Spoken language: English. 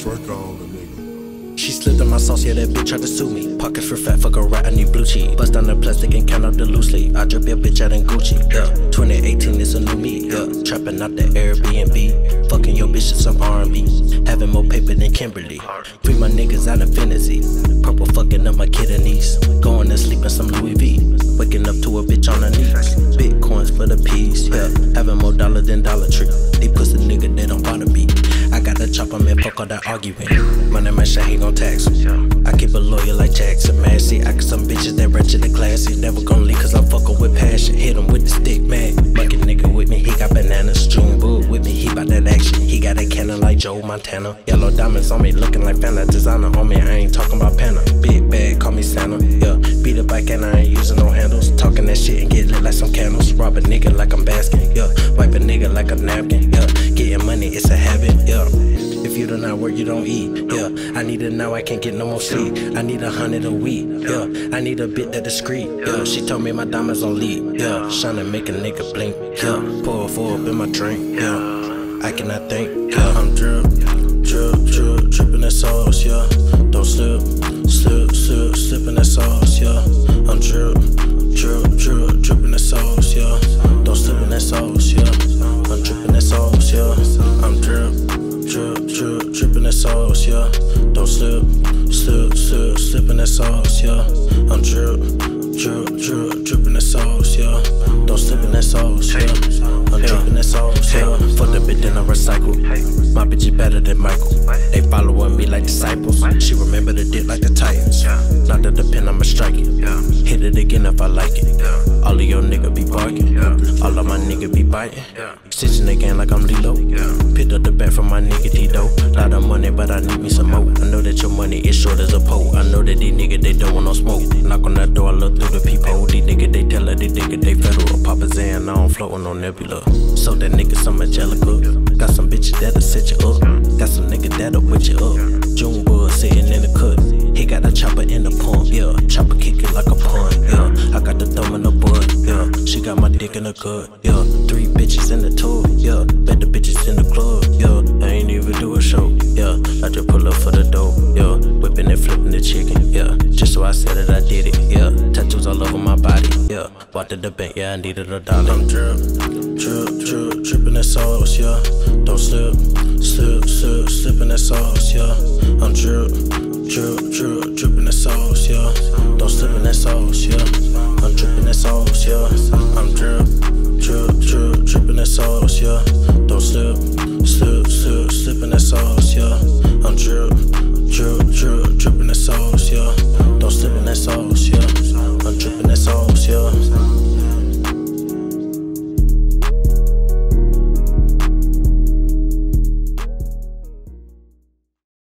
twerk on the nigga. She slipped in my sauce, yeah, that bitch tried to sue me. Pockets for fat, fuck a rat, I need blue cheese. Bust down the plastic and count out the loose leaf. I drip your bitch out in Gucci, yeah. 2018 is a new me, yeah. Trapping out the Airbnb. Fucking your bitch to some R&B. Having more paper than Kimberly. Free my niggas out of fantasy. Purple fucking up my kidneys. Going to sleep in some Louis V. Waking up to a bitch on her knees. Bitcoins for the peas, yeah. Having more dollar than Dollar Tree. They pussy nigga, they don't bother me. I got the chopper, man, fuck all that arguing. Money, my shit, he gon' tax him. I keep a lawyer like Jackson, man. See, I got some bitches that wretched and classy. Never gon' leave cause I'm fucking with passion. Hit him with the stick, man. Bucket nigga with me, he got bananas. June Boo with me, he bout that action. He got a cannon like Joe Montana. Yellow diamonds on me, looking like Fanta. Designer on me, I ain't talking about Panda. Big bag, call me Santa, yeah. Beat a bike and I ain't using no handles. Talking that shit and get lit like some candles. Rob a nigga like I'm basking, yeah. Wipe a nigga like a napkin, yeah. Getting money, it's a habit, yeah. If you do not work, you don't eat, yeah. I need it now, I can't get no more sleep. I need 100 a week, yeah. I need a bit that discreet, yeah. She told me my diamonds on lead, yeah. Shine make a nigga blink, yeah. Pour a four up in my drink, yeah. I cannot think, yeah. I'm dripping that sauce, yeah. Don't slip in that sauce, yeah. I'm dripping that sauce, yeah. Don't slip in that sauce, yeah. I'm dripping that sauce, yeah. I'm dripping that sauce, yeah. Don't slip in that sauce, yeah. I'm dripping that sauce, yeah. Don't slip in that sauce, yeah. I'm dripping that sauce, yeah. Fuck the bitch, then I recycle. My bitch is better than Michael. They following me like disciples. She remember the dick like the Titans. Not to depend, I'ma strike it. Hit it again if I like it. All of your niggas be barking. All of my niggas be biting. Stitching again like I'm Lilo. Picked up the bat from my nigga Tito. Lot of money, but I need me some more. I know that your money is short as a pole. I know that these niggas, they don't want no smoke. Knock on that door, I look through the peephole. These niggas, they tell her they niggas, they federal. Papa Zan, I don't floating on Nebula. So that nigga some Angelica. Got some bitches that'll set you up. Got some niggas that'll put you up. June Bud sitting in the cut. He got a chopper in the pump, yeah. Chopper kicking like a punt, yeah. I got the thumb in the butt, yeah. She got my dick in the cut, yeah. 3 bitches in the tour, yeah. Bet the bitches in the club, yeah. I ain't even do a show, yeah. I just pull up for the dough, yeah. Whipping and flipping the chicken, yeah. Just so I said that I did it, yeah. Tattoos all over my body, yeah. Walked to the bank, yeah, I needed $1. I'm dripping that sauce, yeah. Don't slip in that sauce, yeah. I'm dripping that sauce, yeah. Don't slip in that sauce.